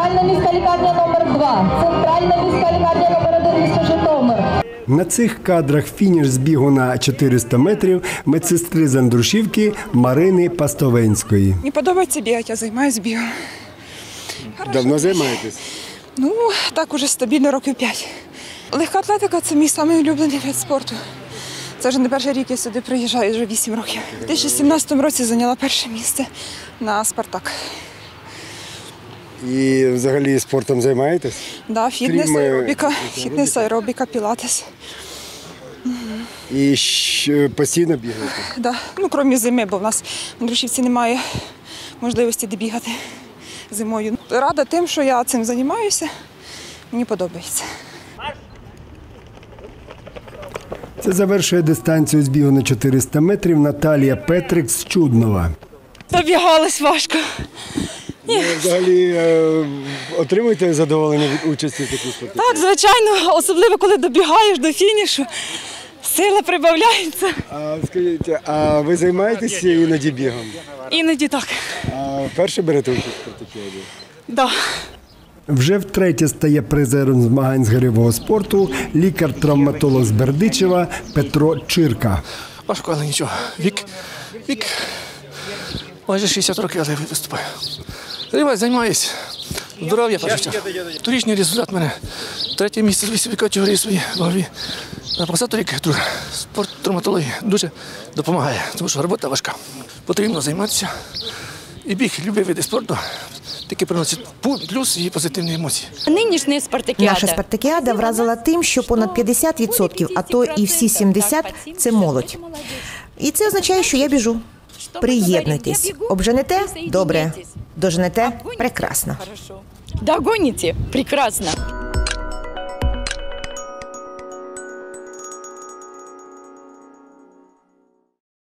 Центральна міська лікарня номер 2, центральна міська лікарня номер 1 місто Житомир. На цих кадрах фініш збігу на 400 метрів медсестри з Андрушівки Марини Пастовенської. Мені подобається бігати, я займаюся бігом. Давно займаєтесь? Ну, так уже стабільно років 5. Легка атлетика – це мій найулюбленіший вид спорту. Це вже не перший рік я сюди приїжджаю, вже 8 років. У 2017 році зайняла перше місце на «Спартак». І взагалі спортом займаєтесь? Да, фітнес, аеробіка, пілатес. І постійно бігаєте? Да. Ну, крім зими, бо в нас в Андрушівці немає можливості де бігати зимою. Рада тим, що я цим займаюся, мені подобається. Це завершує дистанцію збігу на 400 метрів Наталія Петрик з Чуднова. Добігалась важко. Ви взагалі отримуєте задоволення від участі в такій спортивній? Так, звичайно, особливо коли добігаєш до фінішу, сила прибавляється. А скажіть, а ви займаєтеся іноді бігом? Іноді так. А вперше берете участь в спартакіаді? Да. Вже втретє стає призером змагань з гирьового спорту лікар-травматолог з Бердичева Петро Чирка. Важко, але нічого. Вік майже 60 років, але виступаю. Займаюся. Здоров'я, перше. Торічний результат в мене. 3 місце з 8 категорії своїй вагові. На 20 рік спорт травматології дуже допомагає, тому що робота важка. Потрібно займатися. І біг, любий вид спорту, тільки приносить плюс і позитивні емоції. Нинішня спартакіада. Наша спартакіада вразила тим, що понад 50%, а то і всі 70% – це молодь. І це означає, що я біжу. Приєднуйтесь. Обженете – добре. Доженете – прекрасно. Догоните – прекрасно.